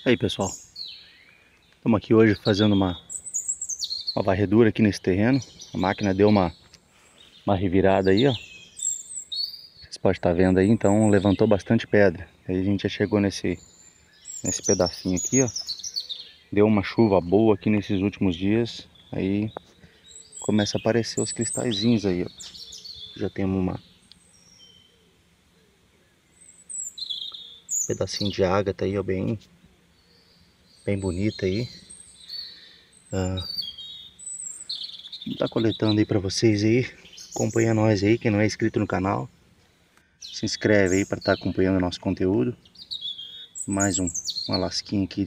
Aí pessoal, estamos aqui hoje fazendo uma varredura aqui nesse terreno. A máquina deu uma revirada aí, ó. Vocês podem estar vendo aí, então levantou bastante pedra. Aí a gente já chegou nesse pedacinho aqui, ó. Deu uma chuva boa aqui nesses últimos dias. Aí começa a aparecer os cristalzinhos aí, ó. Já temos um pedacinho de ágata aí, ó, bem bonita aí. Tá coletando aí pra vocês aí. Acompanha nós aí, quem não é inscrito no canal. Se inscreve aí para estar acompanhando o nosso conteúdo. Mais uma lasquinha aqui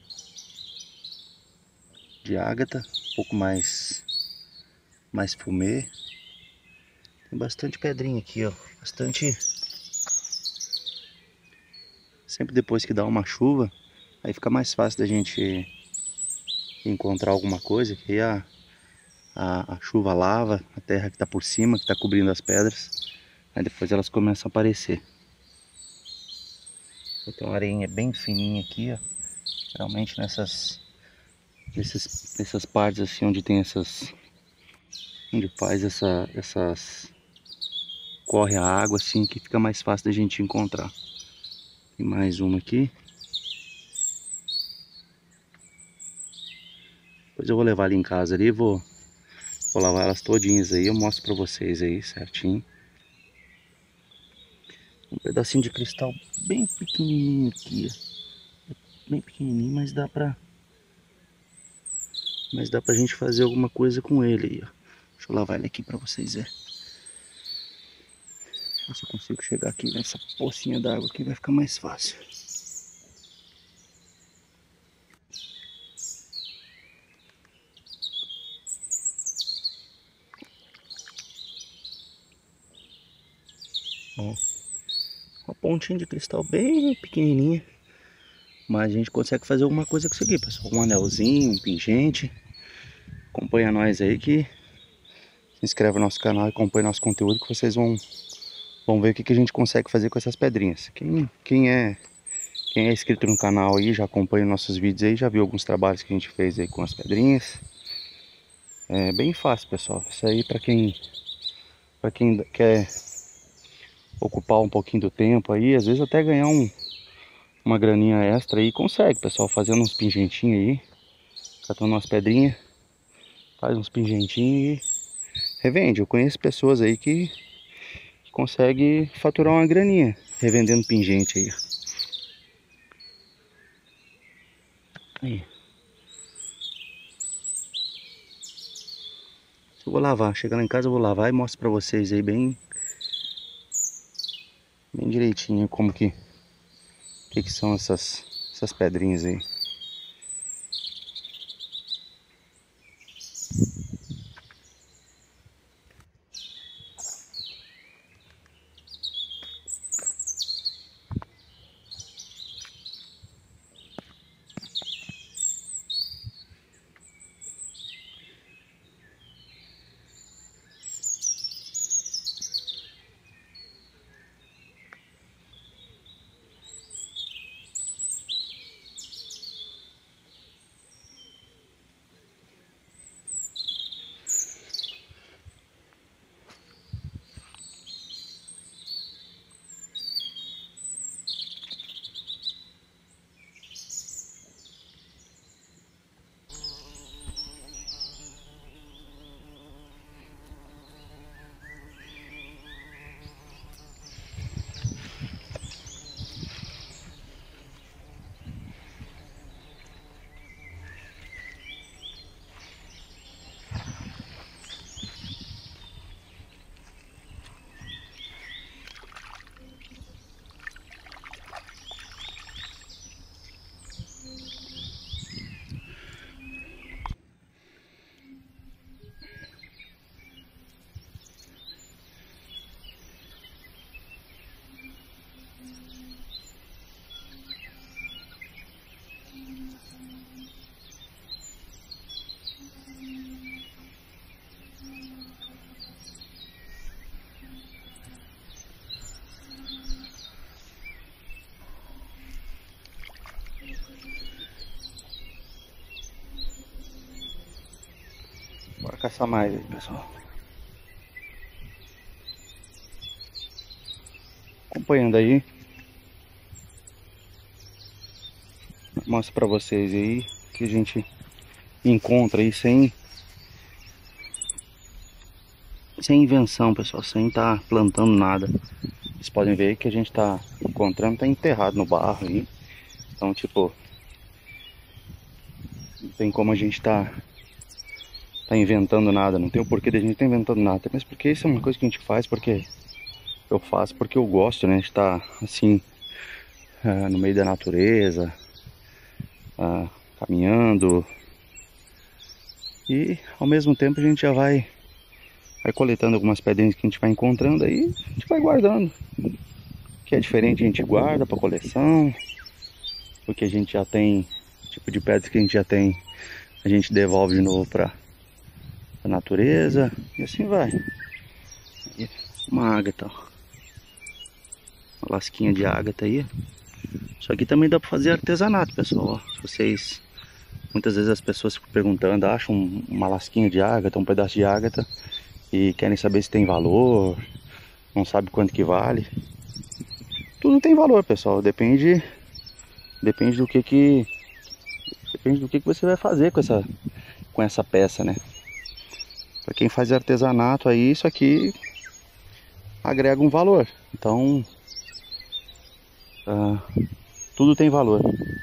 de ágata. Um pouco mais fumê. Tem bastante pedrinha aqui, ó. Bastante. Sempre depois que dá uma chuva, aí fica mais fácil da gente encontrar alguma coisa. Que aí a chuva lava a terra que está por cima, que está cobrindo as pedras. Aí depois elas começam a aparecer. Tem uma areinha bem fininha aqui, ó. Geralmente nessas partes assim onde tem onde faz essas corre a água assim, que fica mais fácil da gente encontrar. Tem mais uma aqui. Depois eu vou levar ali em casa ali, vou lavar elas todinhas aí, eu mostro pra vocês aí certinho. Um pedacinho de cristal bem pequenininho aqui, ó. Bem pequenininho, mas dá pra gente fazer alguma coisa com ele aí, ó. Deixa eu lavar ele aqui pra vocês verem. Se eu consigo chegar aqui nessa pocinha d'água aqui, vai ficar mais fácil. Ó, uma pontinha de cristal bem pequenininha. Mas a gente consegue fazer alguma coisa com isso aqui, pessoal. Um anelzinho, um pingente. Acompanha nós aí que se inscreve no nosso canal e acompanha nosso conteúdo, que vocês vão ver o que a gente consegue fazer com essas pedrinhas. Quem é inscrito no canal aí, já acompanha nossos vídeos aí, já viu alguns trabalhos que a gente fez aí com as pedrinhas. É bem fácil, pessoal. Isso aí para quem quer ocupar um pouquinho do tempo aí, às vezes até ganhar uma graninha extra aí, consegue, pessoal, fazendo uns pingentinhos aí, catando umas pedrinhas, faz uns pingentinhos e revende. Eu conheço pessoas aí que consegue faturar uma graninha revendendo pingente aí. Aí. Eu vou lavar, chegando em casa eu vou lavar e mostro pra vocês aí bem direitinho como que são essas pedrinhas aí. Bora caçar mais aí, pessoal. Acompanhando aí. Mostro pra vocês aí que a gente encontra aí sem invenção, pessoal, sem tá plantando nada. Vocês podem ver que a gente tá encontrando, tá enterrado no barro aí. Então, tipo, não tem como a gente tá inventando nada, não tem o porquê de a gente tá inventando nada, mas porque isso é uma coisa que a gente faz, porque eu faço, porque eu gosto, né, de estar assim, no meio da natureza, caminhando, e ao mesmo tempo a gente já vai coletando algumas pedrinhas que a gente vai encontrando aí, a gente vai guardando. O que é diferente a gente guarda para coleção, porque a gente já tem, tipo de pedras que a gente já tem, a gente devolve de novo para a natureza, e assim vai. E uma ágata, ó. Uma lasquinha de ágata aí. Isso aqui também dá para fazer artesanato, pessoal, ó. Se vocês, muitas vezes as pessoas ficam perguntando, acham uma lasquinha de ágata, um pedaço de ágata, e querem saber se tem valor, não sabe quanto que vale. Tudo tem valor, pessoal, depende do que você vai fazer com essa peça, né? Para quem faz artesanato aí, isso aqui agrega um valor. Então, tudo tem valor.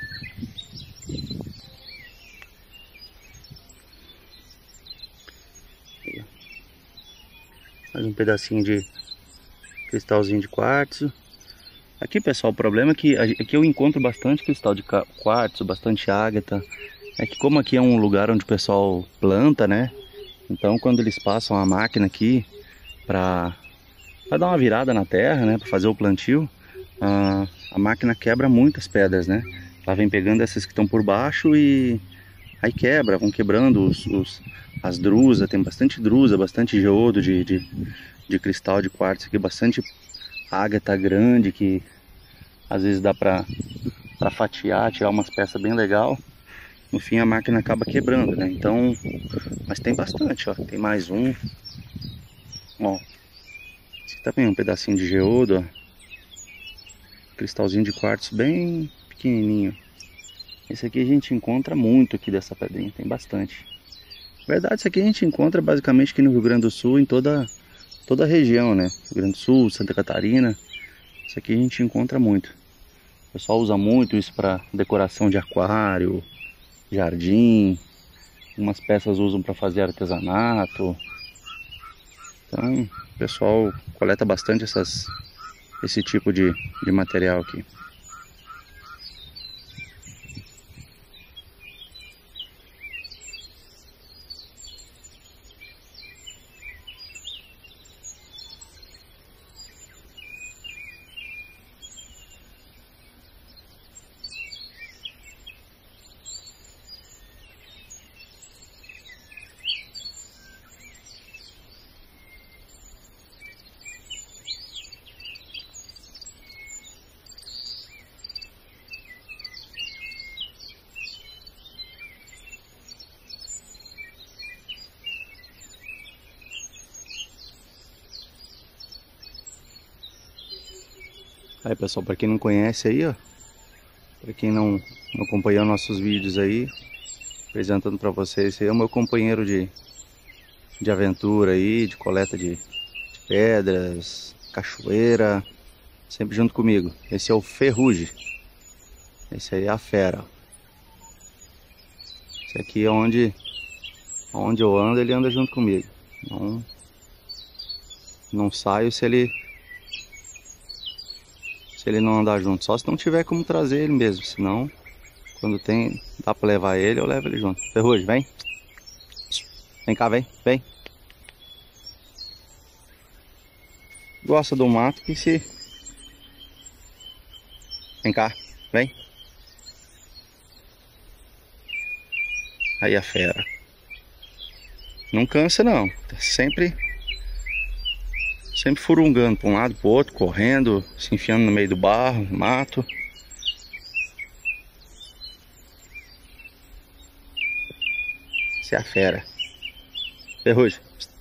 Mais um pedacinho de cristalzinho de quartzo. Aqui, pessoal, o problema é que aqui eu encontro bastante cristal de quartzo, bastante ágata. É que como aqui é um lugar onde o pessoal planta, né? Então quando eles passam a máquina aqui para dar uma virada na terra, né? Para fazer o plantio, a máquina quebra muitas pedras, né? Ela vem pegando essas que estão por baixo e aí quebra, vão quebrando as drusas. Tem bastante drusa, bastante geodo de cristal de quartzo aqui, bastante ágata grande que às vezes dá para fatiar, tirar umas peças bem legal. No fim a máquina acaba quebrando, né? Então, mas tem bastante, ó. Tem mais um. Ó, esse aqui também é um pedacinho de geodo, ó. Cristalzinho de quartzo bem pequenininho. Esse aqui a gente encontra muito aqui dessa pedrinha, tem bastante. Na verdade, isso aqui a gente encontra basicamente aqui no Rio Grande do Sul, em toda a região, né? Rio Grande do Sul, Santa Catarina. Isso aqui a gente encontra muito. O pessoal usa muito isso para decoração de aquário, jardim. Algumas peças usam para fazer artesanato. Então, o pessoal coleta bastante esse tipo de material aqui. Aí, pessoal, para quem não conhece aí, ó, para quem não acompanhou nossos vídeos aí, apresentando para vocês, esse aí é o meu companheiro de aventura aí, de coleta de pedras, cachoeira, sempre junto comigo. Esse é o Ferrugem. Esse aí é a fera. Esse aqui é onde eu ando, ele anda junto comigo. Não saio se ele não andar junto, só se não tiver como trazer ele mesmo, senão quando dá pra levar ele, eu levo ele junto. Ferrugem, vem. Vem cá, vem. Gosta do mato que se... Vem cá, vem. Aí a fera. Não cansa não, tá sempre furungando para um lado, para o outro, correndo, se enfiando no meio do barro, mato. Essa é a fera. Ferrugem.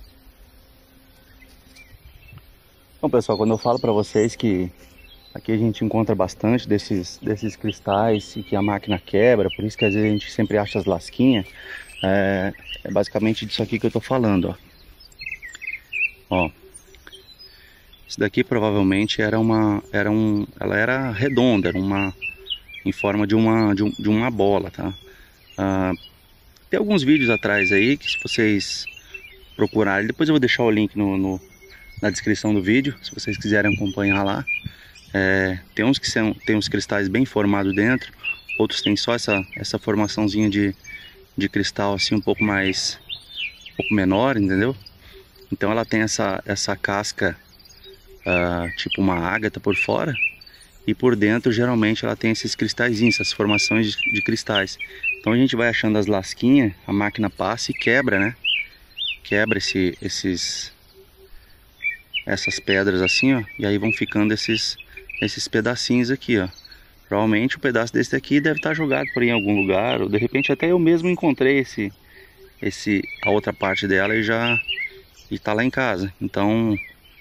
Bom, pessoal, quando eu falo para vocês que aqui a gente encontra bastante desses cristais e que a máquina quebra, por isso que às vezes a gente sempre acha as lasquinhas, é basicamente disso aqui que eu tô falando, ó. Isso daqui provavelmente ela era redonda, era em forma de uma bola, tá? Tem alguns vídeos atrás aí que, se vocês procurarem, depois eu vou deixar o link na descrição do vídeo, se vocês quiserem acompanhar lá. Tem uns que tem uns cristais bem formados dentro, outros tem só essa formaçãozinha de cristal assim um pouco menor, entendeu? Então ela tem essa casca tipo uma ágata por fora, e por dentro geralmente ela tem esses cristalzinhos, essas formações de cristais. Então a gente vai achando as lasquinhas, a máquina passa e quebra, né? Quebra essas pedras assim, ó, e aí vão ficando esses pedacinhos aqui, ó. Provavelmente um pedaço desse aqui deve estar jogado por aí em algum lugar, ou de repente até eu mesmo encontrei a outra parte dela e tá lá em casa. Então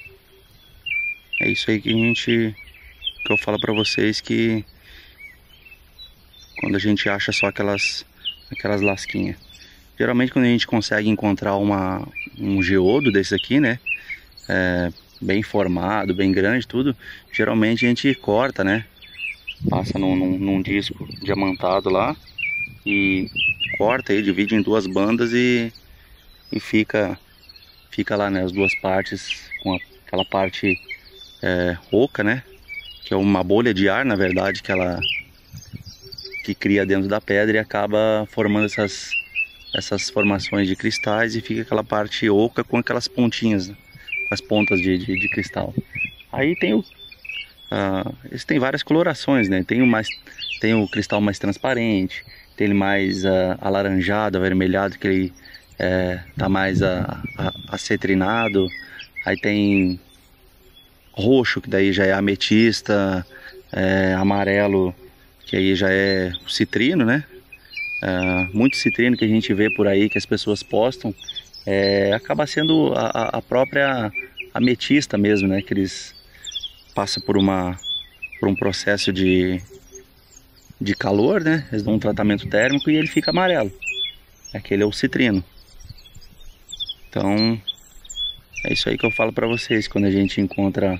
é isso aí que eu falo pra vocês, que quando a gente acha só aquelas lasquinhas. Geralmente quando a gente consegue encontrar um geodo desse aqui, né? Bem formado, bem grande, tudo. Geralmente a gente corta, né? Passa num disco diamantado lá e corta aí, divide em duas bandas e fica lá, né? As duas partes, com aquela parte oca, né? Que é uma bolha de ar, na verdade, que cria dentro da pedra e acaba formando essas formações de cristais, e fica aquela parte oca com aquelas pontinhas, né? Com as pontas de cristal. Aí tem esse tem várias colorações, né? Tem o cristal mais transparente, tem ele mais alaranjado, avermelhado, que ele tá mais acetrinado. Aí tem roxo, que daí já é ametista, amarelo, que aí já é o citrino, né? Muito citrino que a gente vê por aí, que as pessoas postam, acaba sendo a própria ametista mesmo, né? Que eles passam por um processo de calor, né? Eles dão um tratamento térmico e ele fica amarelo. Aquele é o citrino. Então é isso aí que eu falo pra vocês, quando a gente encontra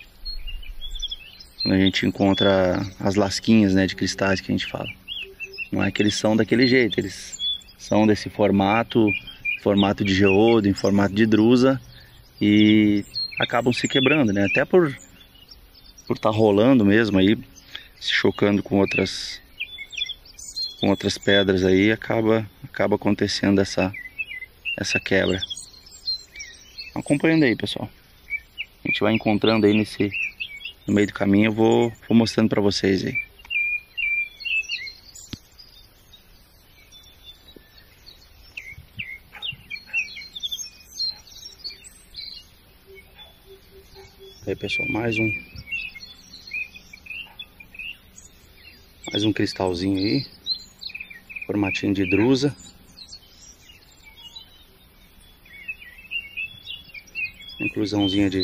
as lasquinhas, né, de cristais que a gente fala. Não é que eles são daquele jeito, eles são desse formato de geodo, em formato de drusa, e acabam se quebrando, né? Até por estar rolando mesmo aí, se chocando com outras pedras aí, acaba acontecendo essa quebra. Acompanhando aí, pessoal. A gente vai encontrando aí no meio do caminho, eu vou mostrando pra vocês aí. Aí, pessoal, mais um cristalzinho aí, formatinho de drusa. Inclusãozinha de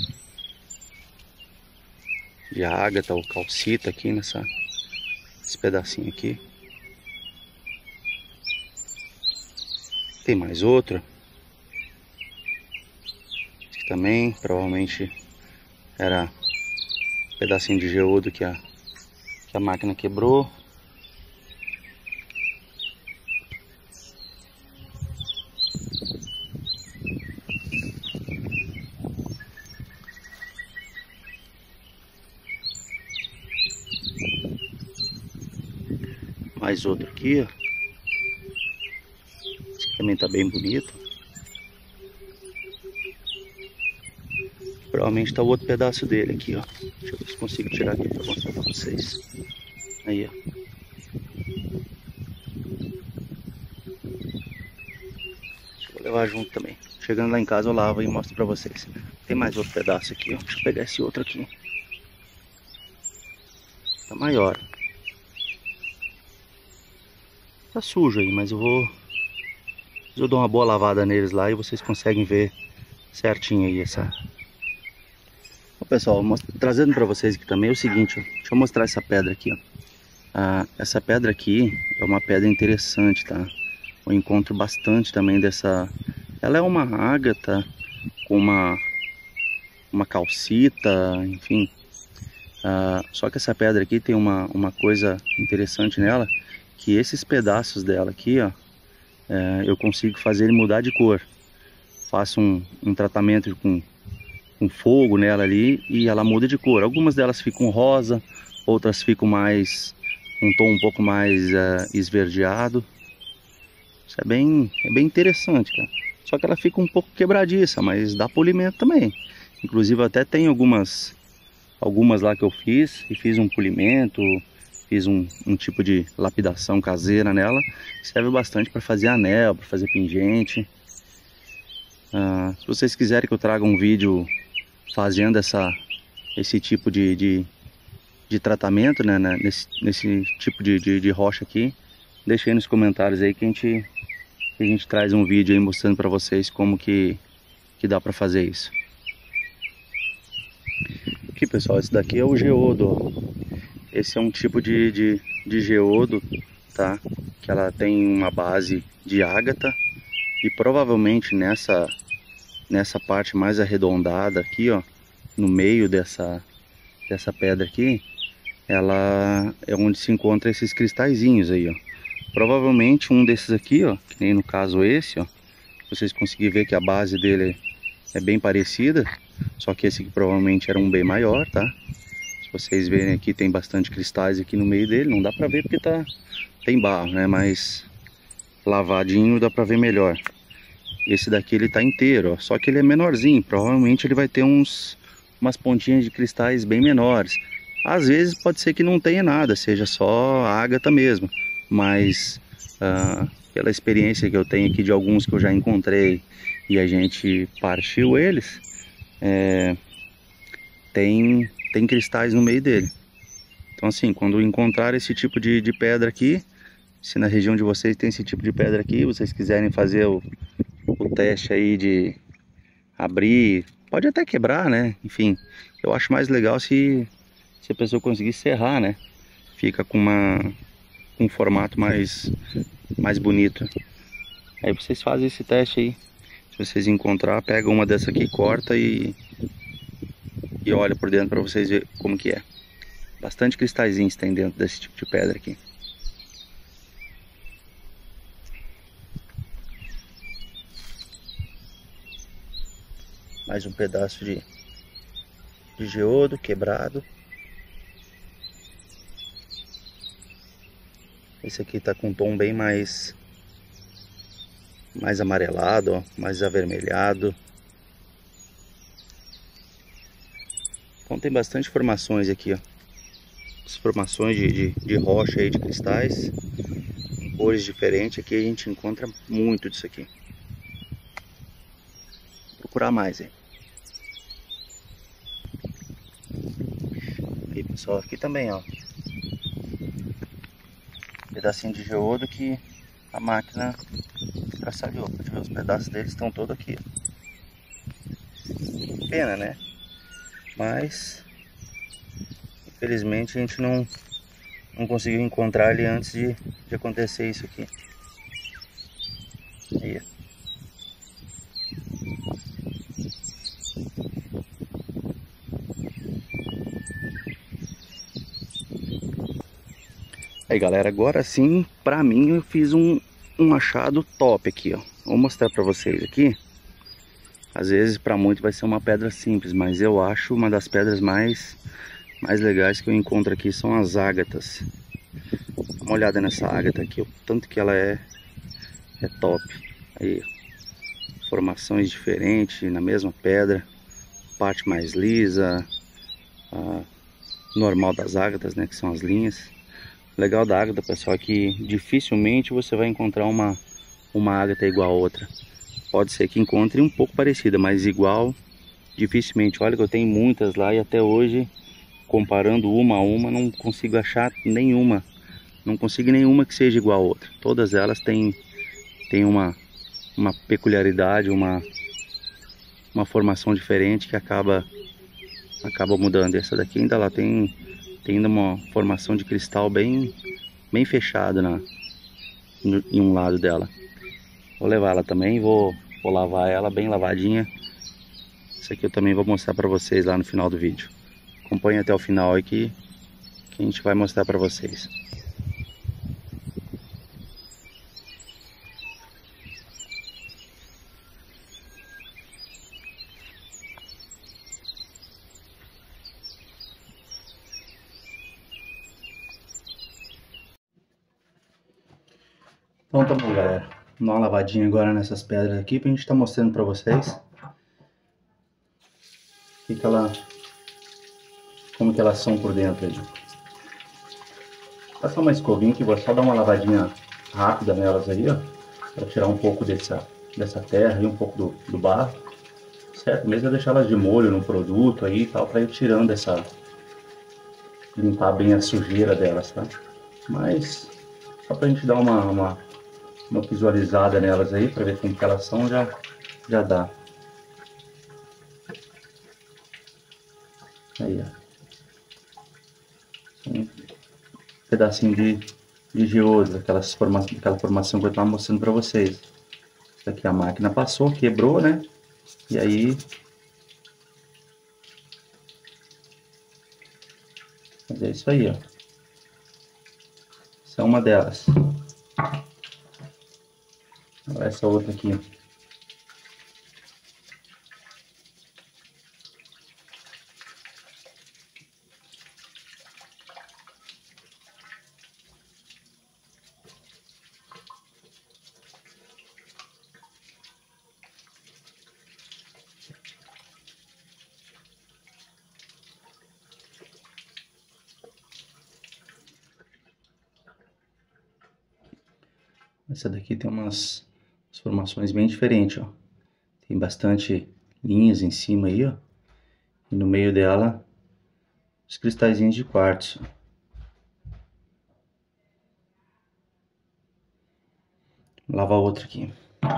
ágata ou calcita aqui nesse pedacinho aqui. Tem mais outro. Esse aqui também provavelmente era um pedacinho de geodo que a máquina quebrou. Mais outro aqui, ó. Esse aqui também tá bem bonito. Provavelmente tá o outro pedaço dele aqui, ó. Deixa eu ver se consigo tirar aqui pra mostrar pra vocês. Aí, ó. Vou levar junto também. Chegando lá em casa eu lavo e mostro pra vocês. Tem mais outro pedaço aqui, ó. Deixa eu pegar esse outro aqui. Tá maior. Tá sujo aí, mas eu vou Eu dou uma boa lavada neles lá e vocês conseguem ver certinho aí essa. Ó, pessoal, trazendo para vocês aqui também é o seguinte, ó. Deixa eu mostrar essa pedra aqui, ó. Essa pedra aqui é uma pedra interessante, tá? Eu encontro bastante também dessa. Ela é uma ágata com uma calcita, enfim. Só que essa pedra aqui tem uma coisa interessante nela, que esses pedaços dela aqui, ó, eu consigo fazer ele mudar de cor. Faço um tratamento com fogo nela ali e ela muda de cor. Algumas delas ficam rosa, outras ficam mais um tom um pouco mais esverdeado. Isso é bem interessante, cara. Só que ela fica um pouco quebradiça, mas dá polimento também. Inclusive até tem algumas lá que eu fiz e fiz um polimento, fiz um tipo de lapidação caseira nela, que serve bastante para fazer anel, para fazer pingente. Se vocês quiserem que eu traga um vídeo fazendo esse tipo de tratamento, né, nesse tipo de rocha aqui, deixa aí nos comentários aí que a gente traz um vídeo aí mostrando para vocês como que dá para fazer isso. Aqui, pessoal, esse daqui é o geodo, ó. Esse é um tipo de geodo, tá? Que ela tem uma base de ágata e provavelmente nessa parte mais arredondada aqui, ó, no meio dessa pedra aqui, ela é onde se encontra esses cristalzinhos aí, ó. Provavelmente um desses aqui, ó, que nem no caso esse, ó, vocês conseguirem ver que a base dele é bem parecida, só que esse aqui provavelmente era um bem maior, tá? Se vocês verem aqui, tem bastante cristais aqui no meio dele, não dá pra ver porque tem barro, né? Mas lavadinho dá pra ver melhor. Esse daqui ele tá inteiro, ó, só que ele é menorzinho, provavelmente ele vai ter umas pontinhas de cristais bem menores. Às vezes pode ser que não tenha nada, seja só ágata mesmo, mas pela experiência que eu tenho aqui de alguns que eu já encontrei e a gente partiu eles, tem cristais no meio dele. Então assim, quando encontrar esse tipo de pedra aqui, se na região de vocês tem esse tipo de pedra aqui, vocês quiserem fazer o teste aí de abrir, pode até quebrar, né? Enfim, eu acho mais legal se a pessoa conseguir serrar, né? Fica com um formato mais bonito. Aí vocês fazem esse teste aí. Se vocês encontrar, pega uma dessa aqui, corta e olha por dentro para vocês verem como que é. Bastante cristalzinhos tem dentro desse tipo de pedra aqui. Mais um pedaço de geodo quebrado. Esse aqui tá com um tom bem mais amarelado, ó, mais avermelhado. Então tem bastante formações aqui, ó. As formações de rocha aí, de cristais, em cores diferentes. Aqui a gente encontra muito disso aqui. Vou procurar mais aí. Aí, pessoal, aqui também, ó. Pedacinho de geodo que a máquina traçalhou. Pode ver, os pedaços deles estão todos aqui. Pena, né? Mas infelizmente a gente não conseguiu encontrar ele antes de acontecer isso aqui. Aí. Aí, galera, agora sim, pra mim eu fiz um achado top aqui, ó. Vou mostrar pra vocês aqui. Às vezes pra muitos vai ser uma pedra simples, mas eu acho uma das pedras mais legais que eu encontro aqui são as ágatas. Dá uma olhada nessa ágata aqui, o tanto que ela é top. Aí, formações diferentes na mesma pedra, parte mais lisa, a normal das ágatas, né, que são as linhas. O legal da ágata, pessoal, é que dificilmente você vai encontrar uma ágata igual a outra. Pode ser que encontre um pouco parecida, mas igual, dificilmente. Olha que eu tenho muitas lá e até hoje, comparando uma a uma, não consigo achar nenhuma. Não consigo nenhuma que seja igual a outra. Todas elas têm uma peculiaridade, uma formação diferente que acaba mudando. Essa daqui ainda ela tem ainda uma formação de cristal bem fechado em um lado dela. Vou levar ela também, vou lavar ela bem lavadinha. Isso aqui eu também vou mostrar para vocês lá no final do vídeo. Acompanhe até o final aí que a gente vai mostrar para vocês. Então tá bom, galera. Vou dar uma lavadinha agora nessas pedras aqui pra gente estar mostrando pra vocês como que elas são por dentro aí. Passar uma escovinha que vou só dar uma lavadinha rápida nelas aí, ó, pra tirar um pouco dessa terra e um pouco do barro, certo? Mesmo é deixar elas de molho no produto aí e tal, pra ir tirando limpar bem a sujeira delas, tá? Mas só pra gente dar uma visualizada nelas aí, para ver como que elas são, já dá. Aí, ó. Um pedacinho de geodo, aquela formação que eu estava mostrando para vocês. Isso aqui a máquina passou, quebrou, né? E aí... Mas é isso aí, ó. Essa é uma delas. Olha essa outra aqui. Essa daqui tem umas formações bem diferentes, ó. Tem bastante linhas em cima aí, ó. E no meio dela, os cristalzinhos de quartzo. Vou lavar outra aqui.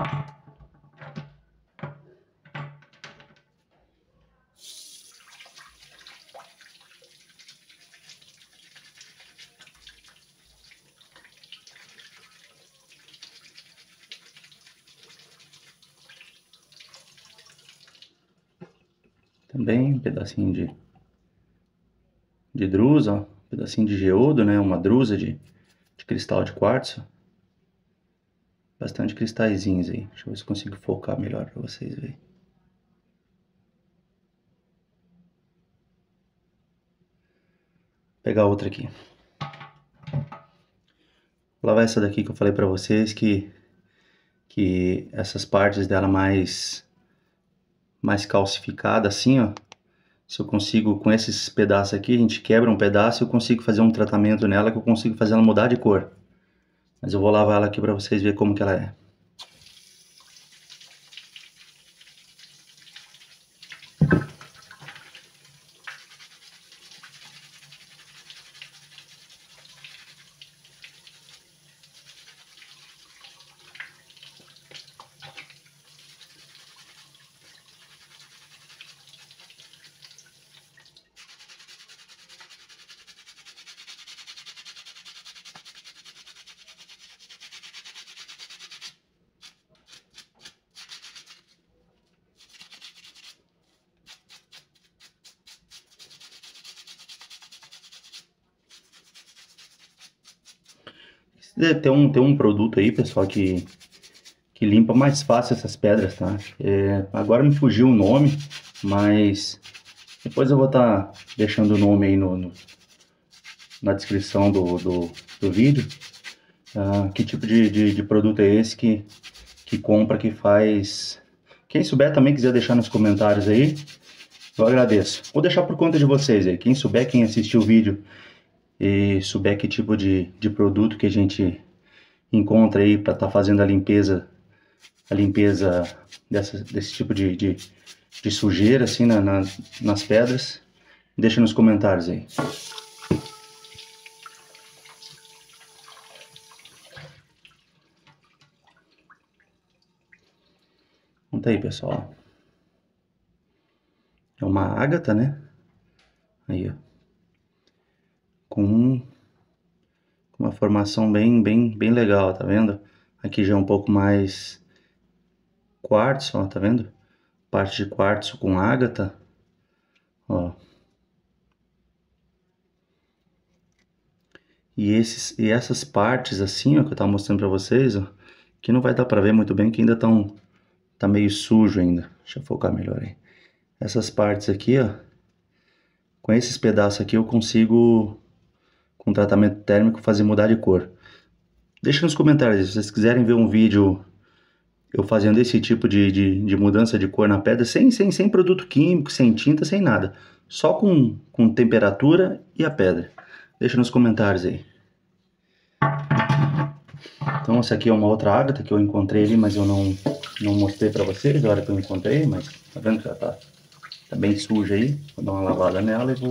Também um pedacinho de drusa, ó, um pedacinho de geodo, né? Uma drusa de cristal de quartzo. Bastante cristalzinhos aí. Deixa eu ver se consigo focar melhor para vocês verem. Vou pegar outra aqui. Vou lavar essa daqui que eu falei para vocês que essas partes dela mais calcificada assim, ó. Se eu consigo, com esses pedaços aqui, a gente quebra um pedaço e eu consigo fazer um tratamento nela que eu consigo fazer ela mudar de cor. Mas eu vou lavar ela aqui para vocês verem como que ela é. Tem um produto aí, pessoal, que limpa mais fácil essas pedras, tá? Agora me fugiu o nome, mas depois eu vou estar deixando o nome aí na descrição do vídeo. Que tipo de produto é esse que compra, que faz... Quem souber também quiser deixar nos comentários aí, eu agradeço. Vou deixar por conta de vocês aí. Quem souber, quem assistiu o vídeo e souber que tipo de produto que a gente encontra aí para estar fazendo a limpeza desse tipo de sujeira assim nas pedras, deixa nos comentários aí. Tá aí, pessoal. É uma ágata, né? Aí, ó. Com uma formação bem legal, tá vendo? Aqui já é um pouco mais quartzo, ó, tá vendo? Parte de quartzo com ágata, ó. E essas partes assim, ó, que eu tava mostrando pra vocês, ó, que não vai dar pra ver muito bem, que ainda tá meio sujo ainda. Deixa eu focar melhor aí. Essas partes aqui, ó, com esses pedaços aqui eu consigo, com tratamento térmico, fazer mudar de cor. Deixa nos comentários se vocês quiserem ver um vídeo eu fazendo esse tipo de mudança de cor na pedra, sem produto químico, sem tinta, sem nada. Só com temperatura e a pedra. Deixa nos comentários aí. Então essa aqui é uma outra ágata que eu encontrei ali, mas eu não mostrei pra vocês na hora que eu encontrei, mas tá vendo que já tá bem suja aí. Vou dar uma lavada nela e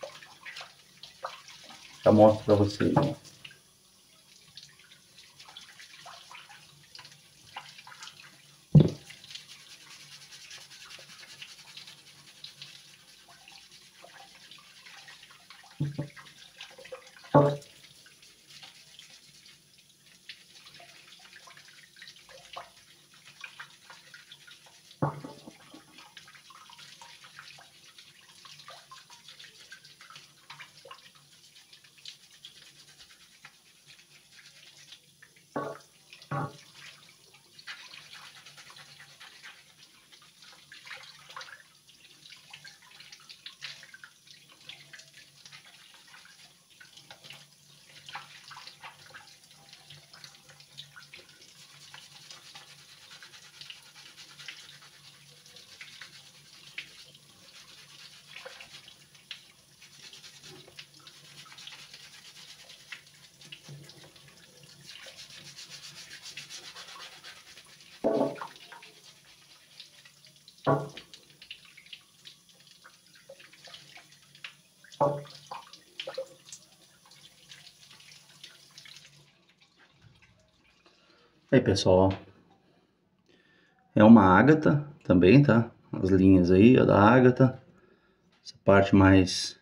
já mostro pra vocês. Aí, pessoal, ó. É uma ágata também, tá? As linhas aí, ó, da ágata. Essa parte mais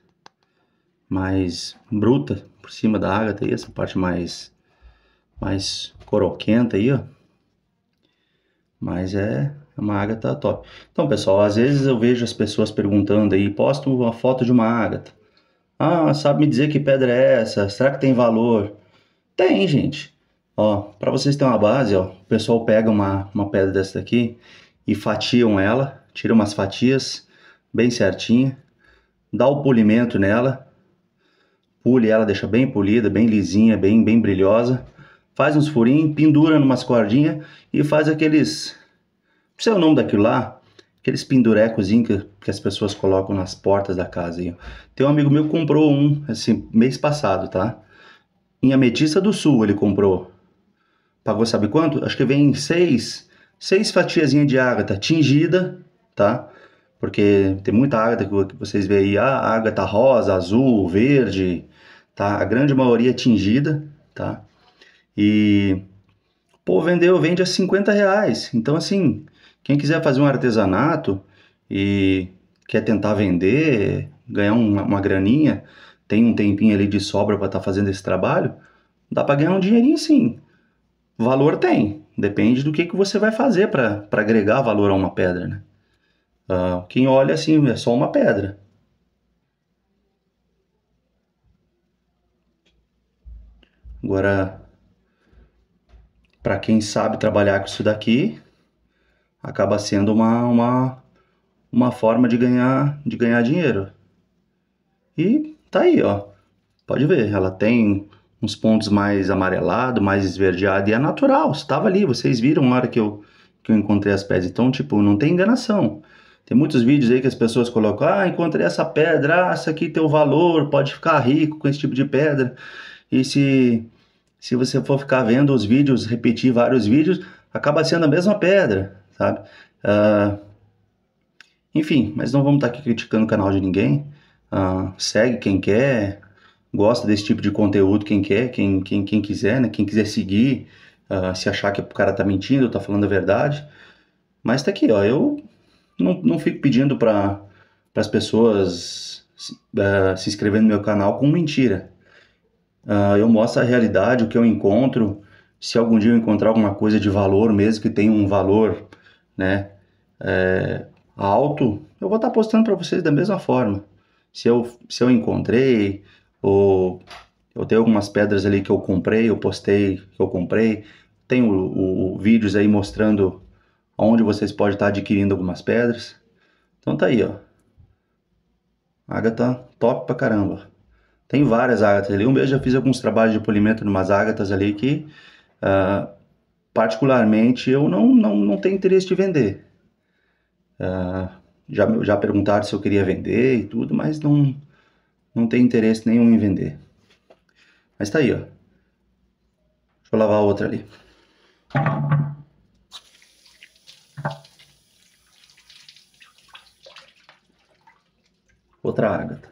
bruta por cima da ágata aí, essa parte mais coroquenta aí, ó. Mas é uma ágata top. Então, pessoal, às vezes eu vejo as pessoas perguntando aí, posto uma foto de uma ágata. Ah, sabe me dizer que pedra é essa? Será que tem valor? Tem, gente. Ó, para vocês terem uma base, ó, o pessoal pega uma pedra dessa daqui e fatiam ela, tira umas fatias bem certinha, dá o polimento nela, pule ela, deixa bem polida, bem lisinha, bem brilhosa, faz uns furinhos, pendura numas cordinhas e faz aqueles, não sei o nome daquilo lá, aqueles pendurecozinhos que as pessoas colocam nas portas da casa aí, ó. Tem um amigo meu que comprou um, assim, mês passado, tá? Em Ametista do Sul ele comprou. Pagou sabe quanto? Acho que vem seis fatiazinhas de ágata tingida, tá? Porque tem muita ágata que vocês veem aí, a ágata rosa, azul, verde, tá? A grande maioria tingida, tá? E, pô, vende a R$ 50. Então, assim, quem quiser fazer um artesanato e quer tentar vender, ganhar uma graninha, tem um tempinho ali de sobra para estar fazendo esse trabalho, dá para ganhar um dinheirinho sim. Valor tem, depende do que você vai fazer para agregar valor a uma pedra, né? Quem olha assim, é só uma pedra. Agora, para quem sabe trabalhar com isso daqui, acaba sendo uma forma de ganhar dinheiro. E tá aí, ó. Pode ver, ela tem uns pontos mais amarelado, mais esverdeado, e é natural, estava ali, vocês viram na hora que eu encontrei as pedras. Então, tipo, não tem enganação. Tem muitos vídeos aí que as pessoas colocam, encontrei essa pedra, essa aqui tem o valor, pode ficar rico com esse tipo de pedra. E se você for ficar vendo os vídeos, repetir vários vídeos, acaba sendo a mesma pedra, sabe? Enfim, mas não vamos estar aqui criticando o canal de ninguém. Segue quem quer, gosta desse tipo de conteúdo quem quer, quem quiser, né? Quem quiser seguir, se achar que o cara tá mentindo ou tá falando a verdade. Mas tá aqui, ó. Eu não fico pedindo para as pessoas se inscrever no meu canal com mentira. Eu mostro a realidade, o que eu encontro. Se algum dia eu encontrar alguma coisa de valor, mesmo que tenha um valor, né, alto, eu vou estar postando para vocês da mesma forma. Se eu encontrei, ou eu tenho algumas pedras ali que eu comprei, eu postei que eu comprei. Tenho vídeos aí mostrando onde vocês podem estar adquirindo algumas pedras. Então tá aí, ó. Ágata top pra caramba. Tem várias ágatas ali. Um mês já fiz alguns trabalhos de polimento de umas ágatas ali que, ah, particularmente, eu não tenho interesse de vender. Já perguntaram se eu queria vender e tudo, mas não tenho interesse nenhum em vender. Mas tá aí, ó. Deixa eu lavar a outra ali. Outra ágata.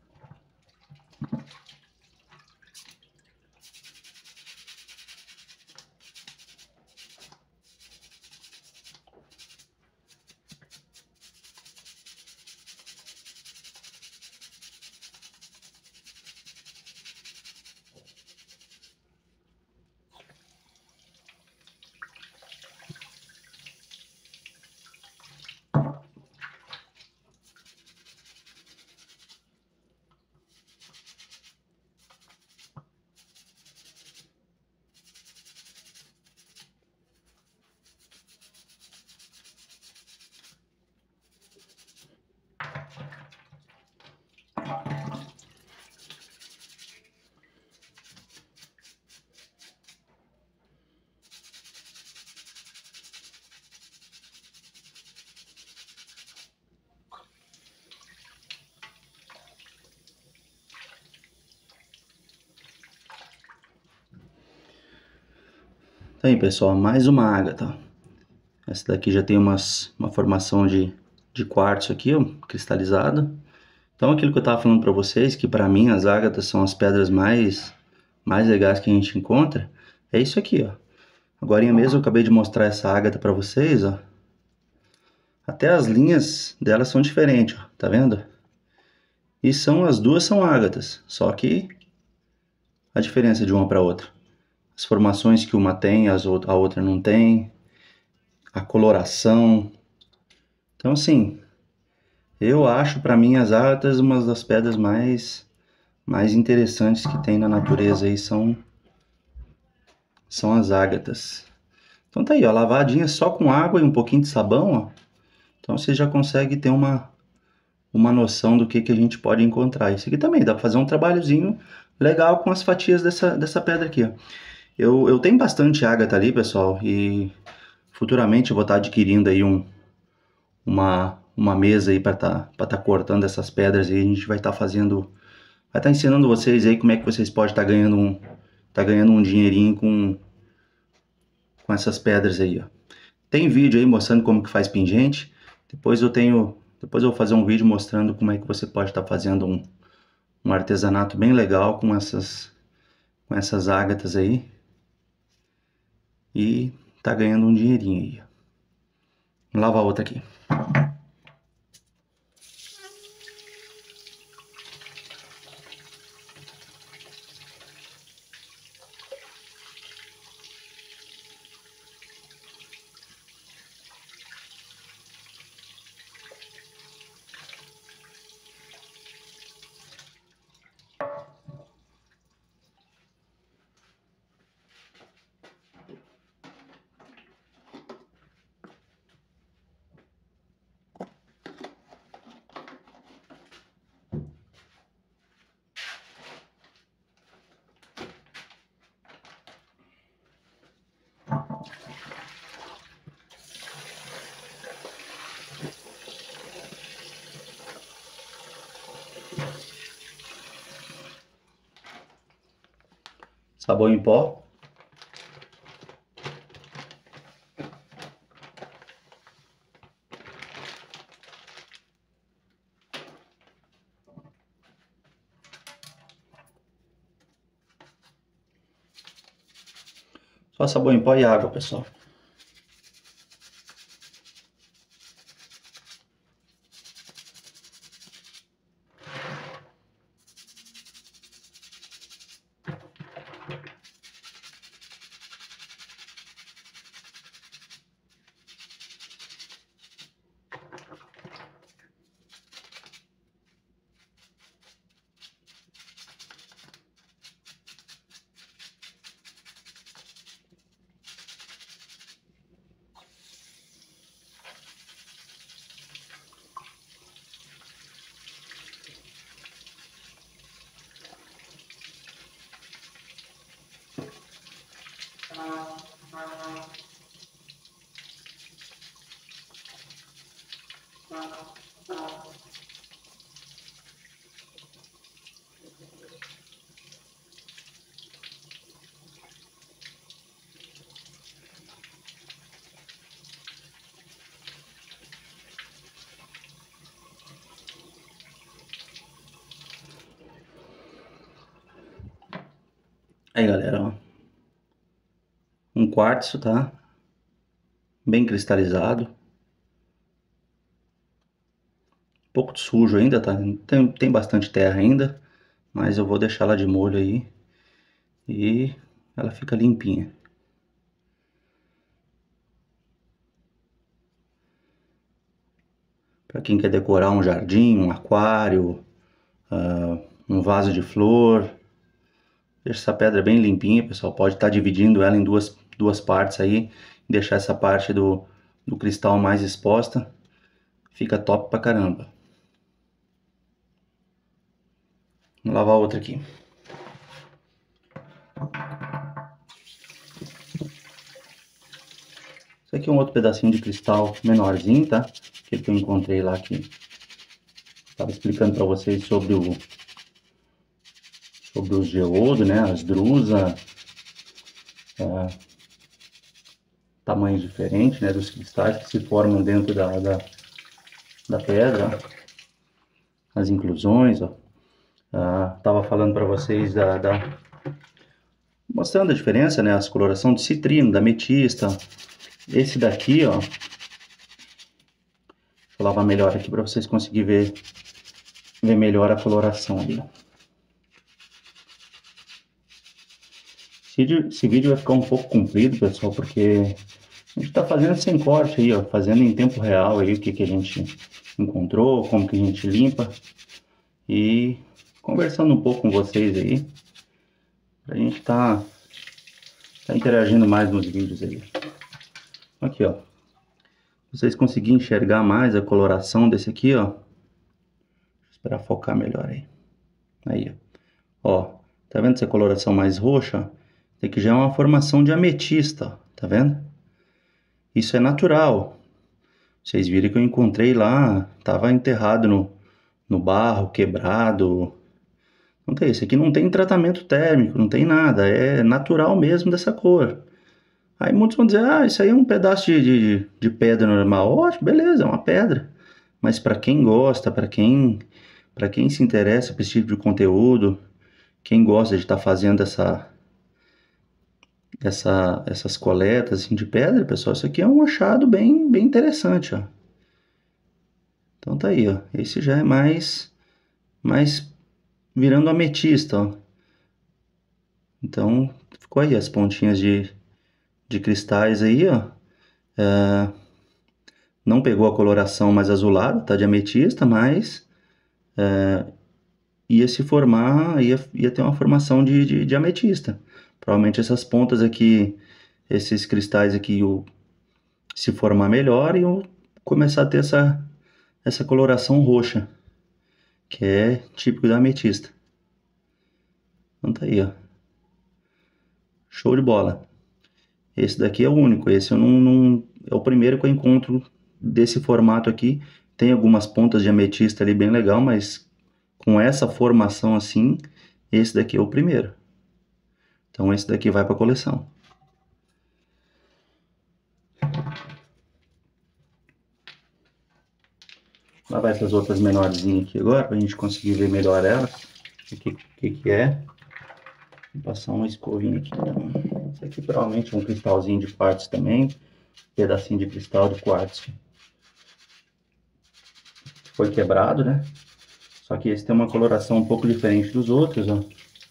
Tá aí, pessoal, mais uma ágata. Essa daqui já tem uma formação de quartzo aqui, ó, cristalizado. Então aquilo que eu estava falando para vocês, que para mim as ágatas são as pedras mais legais que a gente encontra, é isso aqui, ó. Agora mesmo eu acabei de mostrar essa ágata para vocês, ó. Até as linhas delas são diferentes, ó, tá vendo? E as duas são ágatas, só que a diferença de uma para outra. As formações que uma tem, a outra não tem, a coloração. Então assim, eu acho para mim as ágatas uma das pedras mais interessantes que tem na natureza aí são as ágatas. Então tá aí, ó, lavadinha só com água e um pouquinho de sabão, ó. Então você já consegue ter uma noção do que a gente pode encontrar. Isso aqui também dá para fazer um trabalhozinho legal com as fatias dessa pedra aqui, ó. Eu tenho bastante ágata ali, pessoal, e futuramente eu vou estar adquirindo aí uma mesa aí para tá cortando essas pedras e a gente vai estar fazendo, vai estar ensinando vocês aí como é que vocês podem estar ganhando um dinheirinho com essas pedras aí, ó. Tem vídeo aí mostrando como que faz pingente. Depois eu vou fazer um vídeo mostrando como é que você pode estar fazendo um artesanato bem legal com essas ágatas aí e tá ganhando um dinheirinho aí. Vamos lavar outra aqui. Sabão em pó. Só sabão em pó e água, pessoal. Aí, galera, ó. Um quartzo, tá? Bem cristalizado. Um pouco sujo ainda, tá? Tem bastante terra ainda, mas eu vou deixar ela de molho aí e ela fica limpinha. Para quem quer decorar um jardim, um aquário, um vaso de flor. Deixa essa pedra bem limpinha, pessoal. Pode estar dividindo ela em duas partes aí. Deixar essa parte do cristal mais exposta. Fica top pra caramba. Vou lavar outra aqui. Isso aqui é um outro pedacinho de cristal menorzinho, tá? Aquele que eu encontrei lá que estava explicando para vocês sobre o geodo, né? As drusas, tamanhos diferentes, né? Dos cristais que se formam dentro da pedra. As inclusões, ó. Tava falando para vocês mostrando a diferença, né? As coloração de citrino, da ametista. Esse daqui, ó. Deixa eu lavar melhor aqui para vocês conseguirem ver melhor a coloração ali. Esse vídeo vai ficar um pouco comprido, pessoal, porque a gente está fazendo sem corte aí, ó, fazendo em tempo real aí o que a gente encontrou, como que a gente limpa e conversando um pouco com vocês aí, pra gente tá interagindo mais nos vídeos aí. Aqui, ó, vocês conseguirem enxergar mais a coloração desse aqui, ó. Deixa eu esperar focar melhor aí. Aí, ó, tá vendo essa coloração mais roxa? Isso aqui já é uma formação de ametista, ó, tá vendo? Isso é natural. Vocês viram que eu encontrei lá, tava enterrado no barro, quebrado. Não tem, esse aqui não tem tratamento térmico, não tem nada, é natural mesmo dessa cor. Aí muitos vão dizer, isso aí é um pedaço de pedra normal. Ótimo, beleza, é uma pedra. Mas para quem gosta, para quem se interessa por esse tipo de conteúdo, quem gosta de estar fazendo essas coletas assim, de pedra, pessoal, isso aqui é um achado bem interessante, ó. Então tá aí, ó. Esse já é mais virando ametista, ó. Então ficou aí as pontinhas de cristais aí, ó. Não pegou a coloração mais azulada, tá, de ametista, mas ia se formar, ia ter uma formação de ametista. Provavelmente essas pontas aqui, esses cristais aqui, se formar melhor e eu começar a ter essa coloração roxa, que é típico da ametista. Então tá aí, ó. Show de bola. Esse daqui é o único, esse eu não é o primeiro que eu encontro desse formato aqui. Tem algumas pontas de ametista ali bem legal, mas com essa formação assim, esse daqui é o primeiro. Então esse daqui vai para a coleção. Lá vai essas outras menorzinhas aqui agora, para a gente conseguir ver melhor elas. O que é. Vou passar uma escovinha aqui. Então. Esse aqui provavelmente é um cristalzinho de quartzo também. Pedacinho de cristal de quartzo. Foi quebrado, né? Só que esse tem uma coloração um pouco diferente dos outros, ó.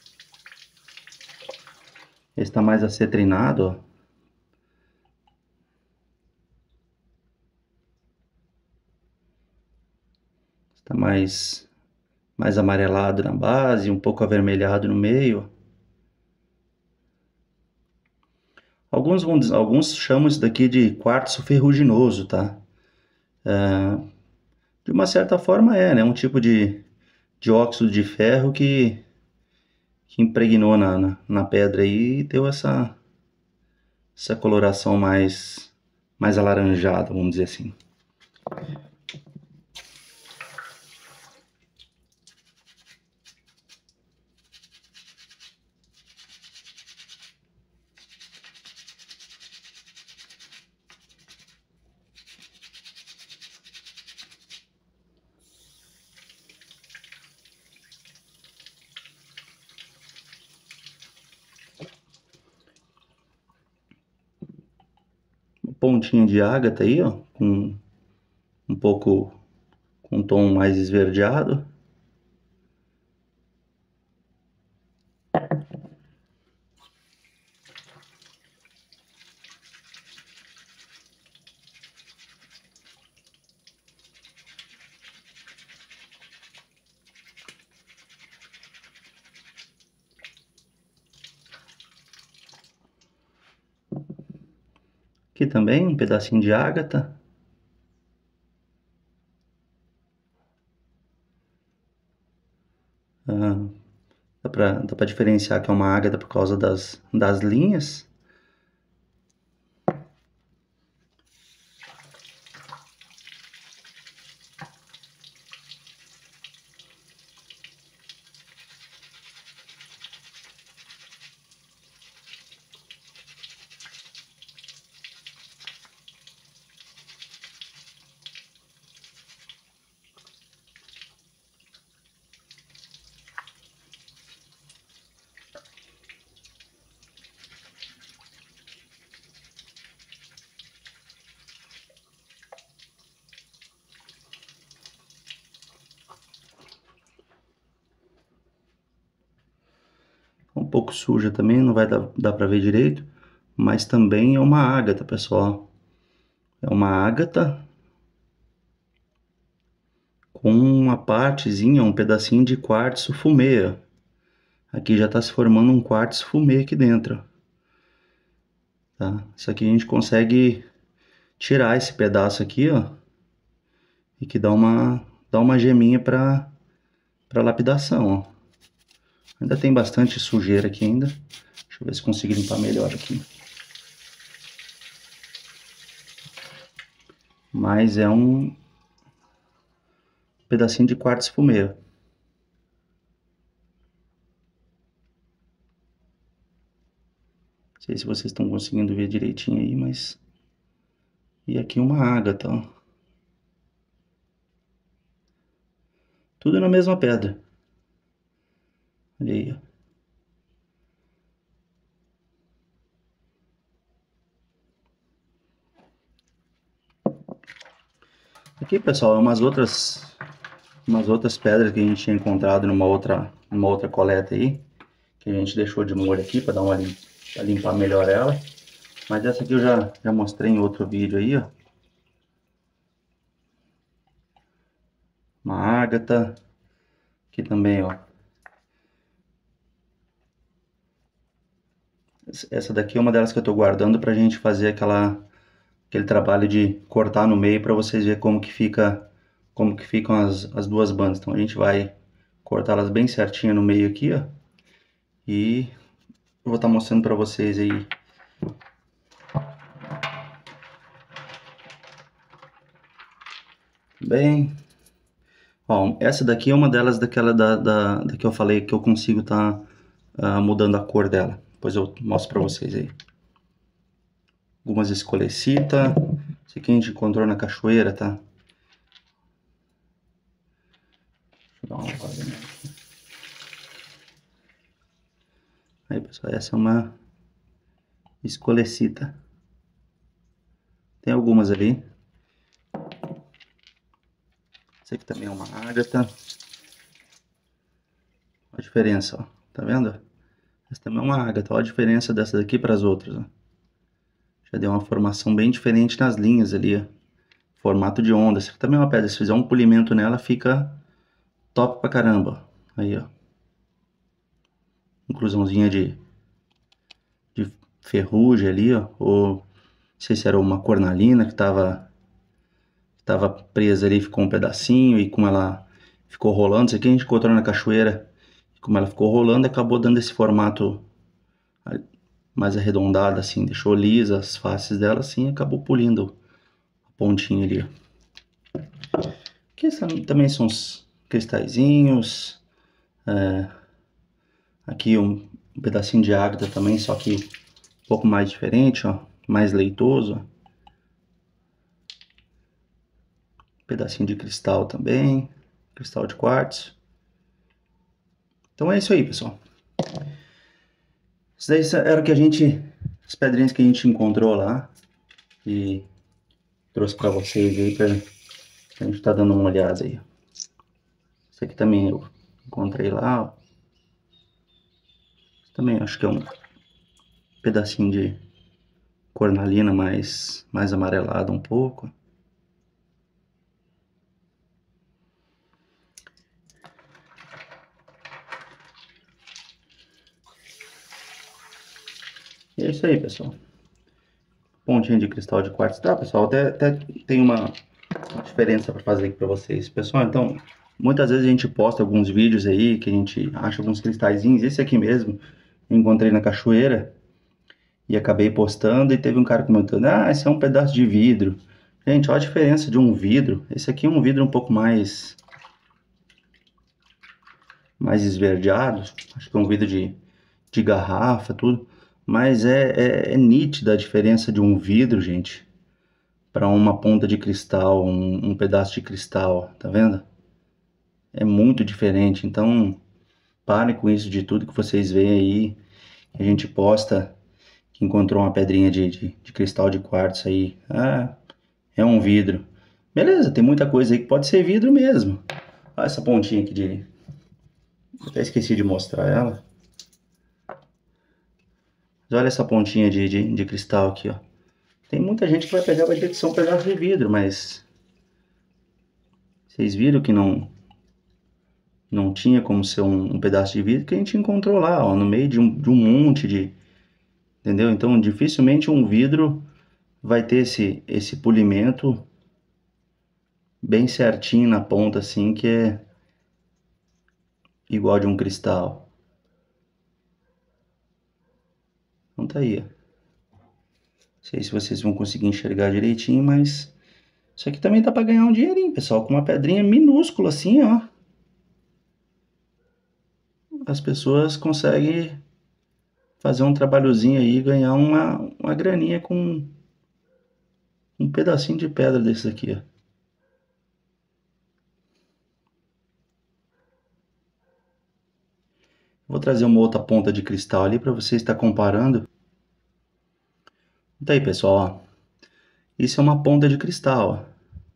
Esse tá mais acetrinado, ó. Está mais amarelado na base, um pouco avermelhado no meio. Alguns chamam isso daqui de quartzo ferruginoso, tá? De uma certa forma né? Um tipo de óxido de ferro que impregnou na pedra aí e deu essa coloração mais alaranjada, vamos dizer assim. pontinha de ágata aí, ó, com um pouco com um tom mais esverdeado. Aqui também um pedacinho de ágata. Dá pra diferenciar que é uma ágata por causa das linhas. Um pouco suja também, não vai dar para ver direito, mas também é uma ágata, pessoal. É uma ágata com uma partezinha, um pedacinho de quartzo fumê, ó. Aqui já está se formando um quartzo fumê aqui dentro, tá? Isso aqui a gente consegue tirar esse pedaço aqui, ó, e que dá uma geminha para lapidação, ó. Ainda tem bastante sujeira aqui ainda. Deixa eu ver se consigo limpar melhor aqui. Mas é um pedacinho de quartzo fumê. Não sei se vocês estão conseguindo ver direitinho aí, mas... E aqui uma ágata, ó. Tudo na mesma pedra. Olha aí, ó. Aqui, pessoal, é umas outras pedras que a gente tinha encontrado numa outra coleta aí, que a gente deixou de molho aqui para dar pra limpar melhor ela. Mas essa aqui eu já mostrei em outro vídeo aí, ó. Uma ágata. Aqui também, ó. Essa daqui é uma delas que eu tô guardando pra gente fazer aquele trabalho de cortar no meio para vocês verem como que ficam as duas bandas. Então a gente vai cortá-las bem certinho no meio aqui, ó. E eu vou estar mostrando para vocês aí. Bem, ó, essa daqui é uma delas da que eu falei que eu consigo estar mudando a cor dela. Depois eu mostro para vocês aí. Algumas escolecita. Isso aqui a gente encontrou na cachoeira, tá? Deixa eu dar uma olhada aqui. Aí, pessoal, essa é uma escolecita. Tem algumas ali. Essa aqui também é uma ágata. Olha a diferença, ó. Tá vendo? Essa também é uma ágata. Olha a diferença dessa daqui para as outras, ó. Já deu uma formação bem diferente nas linhas ali, ó. Formato de onda. Essa aqui também é uma pedra. Se fizer um polimento nela, fica top pra caramba. Aí, ó. Inclusãozinha de ferrugem ali, ó. Ou não sei se era uma cornalina que tava presa ali, ficou um pedacinho. E como ela ficou rolando, isso aqui a gente encontrou na cachoeira. Como ela ficou rolando, acabou dando esse formato mais arredondado, assim. Deixou lisa as faces dela, assim, e acabou polindo a pontinha ali, ó. Aqui também são os cristalzinhos. Aqui um pedacinho de ágata também, só que um pouco mais diferente, ó. Mais leitoso, ó. Pedacinho de cristal também. Cristal de quartzo. Então é isso aí, pessoal. Isso daí era o que as pedrinhas que a gente encontrou lá. E trouxe para vocês aí pra gente tá dando uma olhada aí. Esse aqui também eu encontrei lá, ó. Também acho que é um pedacinho de cornalina mais amarelado um pouco. E é isso aí, pessoal. Pontinha de cristal de quartzo, tá, pessoal? Até tem uma diferença para fazer aqui para vocês, pessoal. Então, muitas vezes a gente posta alguns vídeos aí que a gente acha alguns cristalzinhos. Esse aqui mesmo eu encontrei na cachoeira e acabei postando, e teve um cara comentando: ah, esse é um pedaço de vidro. Gente, olha a diferença de um vidro. Esse aqui é um vidro um pouco mais esverdeado. Acho que é um vidro de garrafa, tudo. Mas é nítida a diferença de um vidro, gente, para uma ponta de cristal, um pedaço de cristal, tá vendo? É muito diferente. Então, parem com isso de tudo que vocês veem aí, que a gente posta, que encontrou uma pedrinha de cristal de quartzo aí. Ah, é um vidro. Beleza, tem muita coisa aí que pode ser vidro mesmo. Olha essa pontinha aqui de... Até esqueci de mostrar ela. Mas olha essa pontinha de cristal aqui, ó. Tem muita gente que vai pegar, vai dizer que são pedaços de vidro, mas... Vocês viram que não tinha como ser um pedaço de vidro, que a gente encontrou lá, ó, no meio de um monte de... Entendeu? Então, dificilmente um vidro vai ter esse polimento bem certinho na ponta, assim, que é igual de um cristal. Então tá aí, ó. Não sei se vocês vão conseguir enxergar direitinho, mas isso aqui também dá pra ganhar um dinheirinho, pessoal, com uma pedrinha minúscula assim, ó. As pessoas conseguem fazer um trabalhozinho aí e ganhar uma graninha com um pedacinho de pedra desse aqui, ó. Vou trazer uma outra ponta de cristal ali para você estar comparando. Tá aí, pessoal, ó. Isso é uma ponta de cristal, ó.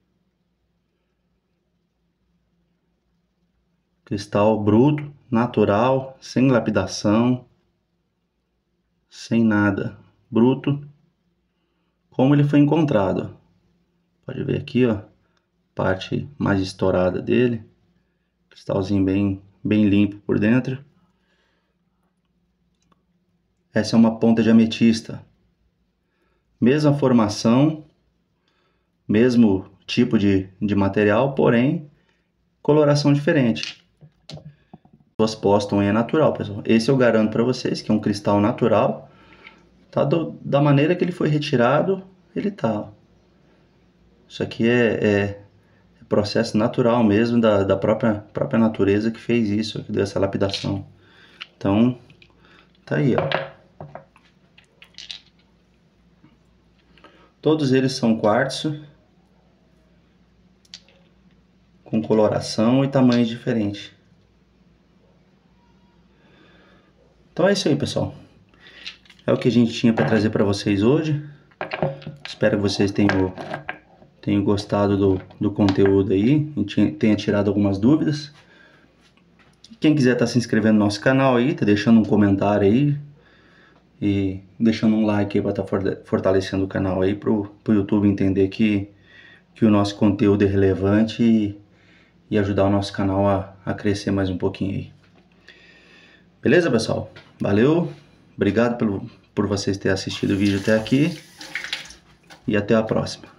Cristal bruto, natural, sem lapidação, sem nada. Bruto, como ele foi encontrado. Pode ver aqui, ó, parte mais estourada dele. Cristalzinho bem limpo por dentro. Essa é uma ponta de ametista. Mesma formação, mesmo tipo de material, porém coloração diferente. As pessoas postam é natural, pessoal. Esse eu garanto para vocês que é um cristal natural. Tá da maneira que ele foi retirado, ele tá. Isso aqui é processo natural mesmo da própria natureza que fez isso, que deu essa lapidação. Então, tá aí, ó. Todos eles são quartzo, com coloração e tamanhos diferentes. Então é isso aí, pessoal. É o que a gente tinha para trazer para vocês hoje. Espero que vocês tenham gostado do conteúdo aí, tenha tirado algumas dúvidas. Quem quiser estar se inscrevendo no nosso canal aí, tá deixando um comentário aí e deixando um like aí para estar fortalecendo o canal aí pro YouTube entender que o nosso conteúdo é relevante e ajudar o nosso canal a crescer mais um pouquinho aí. Beleza, pessoal? Valeu, obrigado por vocês terem assistido o vídeo até aqui e até a próxima.